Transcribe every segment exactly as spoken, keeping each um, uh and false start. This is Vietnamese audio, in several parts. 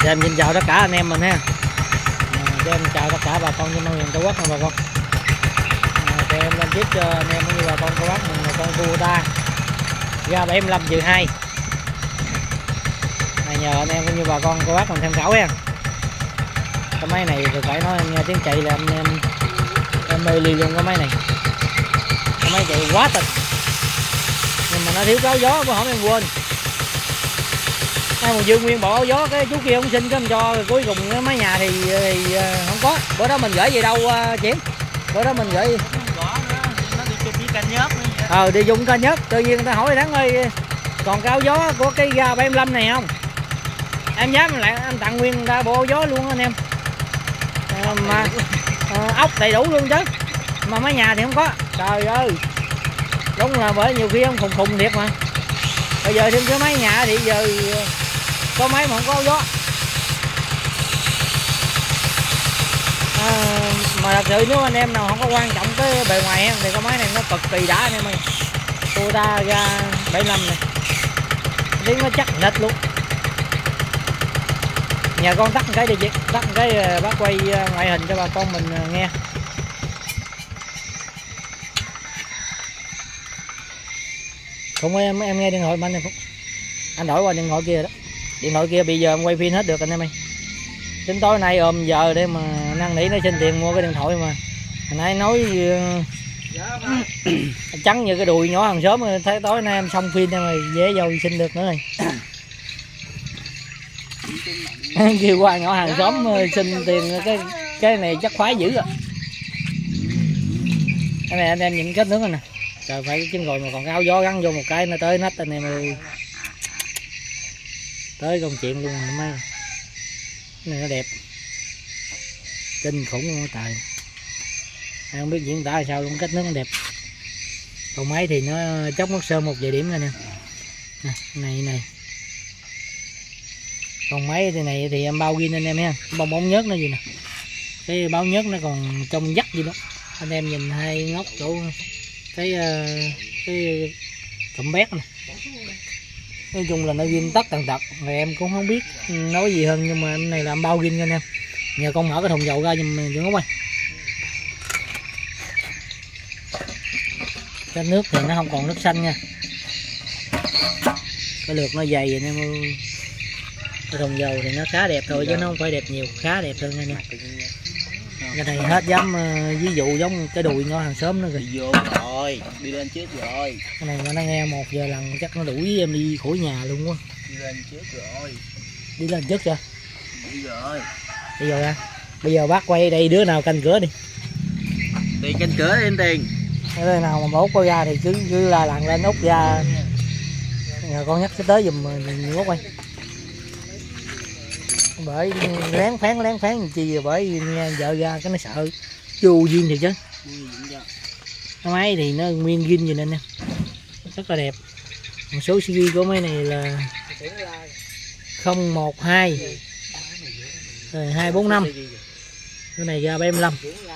Em xin chào tất cả anh em mình ha. Cho em chào tất cả bà con trên miền Tổ quốc nha bà con. À, cho em lên tiếp cho anh em cũng như bà con cô bác mình là con Kubota ra bảy lăm trừ hai. Này nhờ anh em cũng như bà con cô bác mình tham khảo ha. Cái máy này thì phải nói em nghe tiếng chạy là anh em em mê ly luôn cái máy này. Cái máy chạy quá tịch. Nhưng mà nó thiếu áo gió, bữa hổm em quên. Hai một dương nguyên bộ áo gió, cái chú kia không xin cái em cho, rồi cuối cùng cái máy nhà thì, thì không có. Bữa đó mình gửi về đâu uh, Chiến? Bữa đó mình gửi ờ đi dùng kênh nhất. Tự nhiên người ta hỏi Thắng ơi, còn cái áo gió của cái ga bảy lăm này không? Em dám lại em tặng nguyên ra bộ áo gió luôn anh em. À, mà à, ốc đầy đủ luôn chứ. Mà máy nhà thì không có. Trời ơi. Đúng là bởi nhiều khi ông khùng khùng thiệt mà. Bây giờ thêm cái máy nhà thì giờ có máy mà không có áo gió. À, mà thật sự nếu anh em nào không có quan trọng cái bề ngoài thì cái máy này nó cực kỳ đã anh em ơi. Kubota ra bảy lăm này tiếng nó chắc nịch luôn. Nhà con tắt một cái đi chị, tắt một cái bác quay ngoại hình cho bà con mình nghe. Không em em nghe điện thoại anh em Phúc. Anh đổi qua điện thoại kia đó. Điện thoại kia bây giờ em quay phim hết được anh em ơi. Tính tối nay ôm giờ để mà năn nỉ nó xin tiền mua cái điện thoại mà. Hồi nãy nói trắng như cái đùi nhỏ hàng xóm, thấy tối nay em xong phim em rồi dễ dầu xin được nữa rồi. Kêu qua nhỏ hàng xóm xin tiền cái cái này chắc khoái dữ rồi. Cái này anh em nhìn kết nước rồi nè. Trời phải chân rồi mà còn cái áo gió gắn vô một cái nó tới nách anh em ơi. Tới công chuyện luôn mấy. Cái này nó đẹp. Kinh khủng luôn trời. Em không biết diễn tả sao luôn, cách nước nó đẹp. Còn máy thì nó chốc mất sơn một vài điểm rồi nè. Này này. Còn máy thì này thì em bao ghi anh em ha. Bong bóng nhớt nó gì nè. Cái báo nhớt nó còn trong dắt gì đó. Anh em nhìn hai ngóc chỗ cái cái cụm bét này. Nói chung là nó ghim tất tần tật, rồi em cũng không biết nói gì hơn, nhưng mà em này làm bao ghim anh em. Nhờ con mở cái thùng dầu ra giùm đừng có quay. Cái nước thì nó không còn nước xanh nha. Cái lượt nó dày anh em ơi. Cái thùng dầu thì nó khá đẹp thôi chứ nó không phải đẹp nhiều, khá đẹp hơn anh em. Cái này hết dám uh, ví dụ giống cái đùi nhỏ hàng xóm nữa rồi. Đi vô rồi, đi lên trước rồi. Cái này mà nó nghe một giờ lần chắc nó đuổi em đi khỏi nhà luôn quá. Đi lên trước rồi. Đi lên trước chưa? Đi rồi. Bây giờ ra. Bây giờ bác quay đây đứa nào canh cửa đi. Tiền canh cửa đi em Tiền. Cái nơi nào mà bố có ra thì cứ cứ la lặn lên út ra. Nhà con nhắc tới giùm mình út quay. Bởi lén phán lén phán chi, bởi nghe vợ ra cái nó sợ vô duyên thì chứ. Cái máy thì nó nguyên zin gì nên nè, rất là đẹp. Một số xê vê của máy này là không một hai hai bốn năm, cái này ra bảy lăm.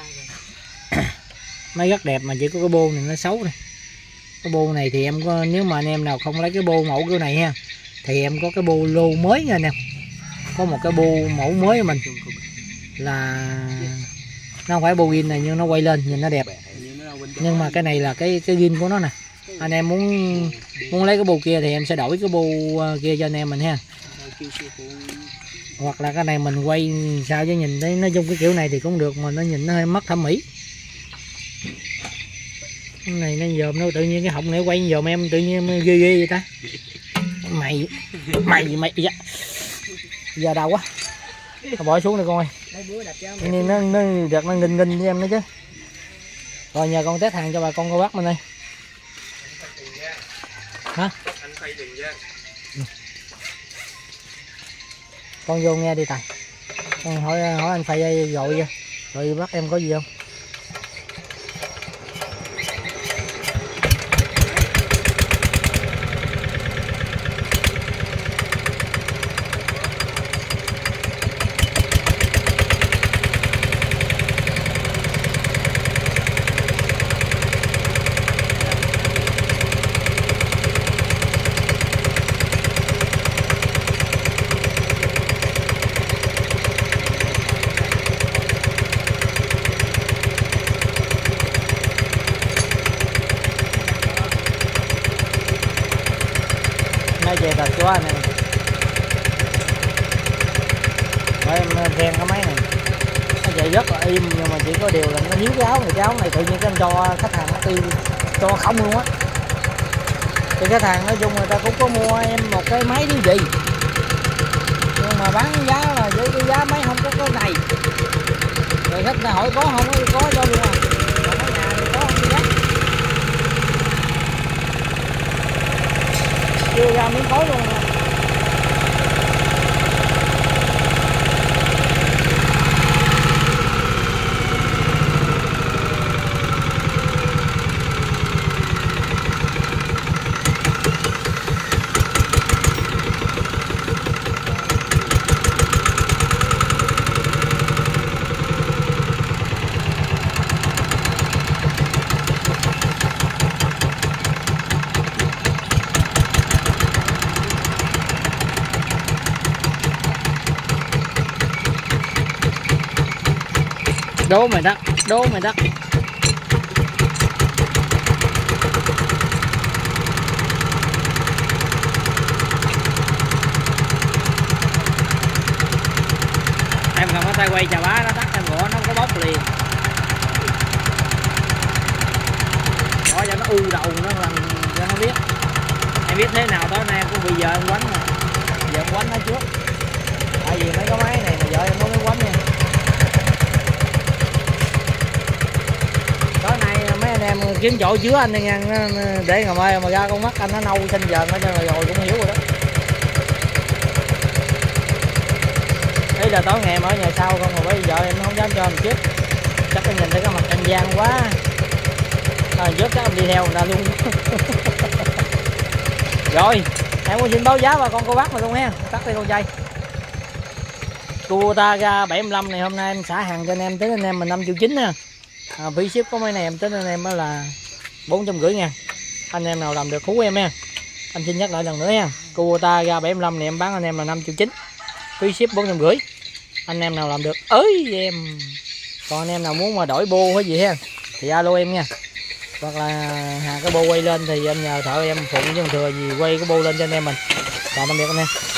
Máy rất đẹp mà chỉ có cái bô này nó xấu này. Cái bô này thì em có, nếu mà anh em nào không lấy cái bô mẫu kiểu này ha, thì em có cái bô lô mới nha anh em. Có một cái bô mẫu mới của mình là nó không phải bô gin này nhưng nó quay lên nhìn nó đẹp. Nhưng mà cái này là cái cái gin của nó nè. Anh em muốn muốn lấy cái bô kia thì em sẽ đổi cái bô kia cho anh em mình ha. Hoặc là cái này mình quay sao cho nhìn thấy nói chung cái kiểu này thì cũng được, mà nó nhìn nó hơi mất thẩm mỹ. Cái này nó dòm nó tự nhiên cái họng này quay dòm em tự nhiên ghê ghê vậy ta. Mày mày mày dạ. Giờ đau quá. Nó bỏ xuống đi con ơi. Nên nó nó được nó nghinh nghinh với em nữa chứ. Rồi nhờ con test hàng cho bà con cô bác mình đây. Hả? Con vô nghe đi Tài. Con hỏi hỏi anh Phay gọi chưa? Rồi bác em có gì không? quá nè. Bởi em khen cái máy này nó chạy rất là im, nhưng mà chỉ có điều là nó hiếu cái áo này, cái áo này tự nhiên cái em cho khách hàng nó tiêu cho không luôn á. Thì khách hàng nói chung người ta cũng có mua em một cái máy như vậy, nhưng mà bán giá là với cái giá máy không có cái này. Rồi khách ta hỏi có không, có cho luôn à. Còn ở nhà thì có không giá. Chưa ra miếng khối luôn à. Đố mày đất, đố mày đất. Em không có tay quay chà bá nó tắt em gõ nó có bốc liền. Gõ cho nó u đầu nó làm cho nó biết. Em biết thế nào tối nay em cũng bị vợ em quánh nè. Vợ em quánh nó trước. Tại vì mấy cái máy này mà vợ em có cái quánh nha. Tối nay mấy anh em kiếm chỗ chứa anh đi nha, để ngày mai mà ra con mắt anh nó nâu xanh dần hết trơn rồi cũng hiểu rồi đó. Đấy là tối ngày em ở nhà sau không, mà bây giờ em không dám cho em trước. Chắc em nhìn thấy cái mặt anh gian quá. À, trước chắc em đi theo người ta luôn. Rồi, em muốn xin báo giá bà con cô bác mà luôn ha. Tắt đi con dây. Kubota ra bảy lăm này hôm nay em xả hàng cho anh em, tính anh em mình năm triệu chín ha. À, phí ship có mấy này em tính anh em đó là bốn trăm rưỡi nha. Anh em nào làm được hú em ha. Anh xin nhắc lại lần nữa nha. Kubota ra bảy lăm này em bán anh em là năm triệu chín. Phí ship bốn trăm rưỡi. Anh em nào làm được ới em. Còn anh em nào muốn mà đổi bô hay gì ha thì alo em nha. Hoặc là hàng cái bô quay lên thì em nhờ thợ em phụng chứ thừa gì quay cái bô lên cho anh em mình. Chào tạm biệt anh em.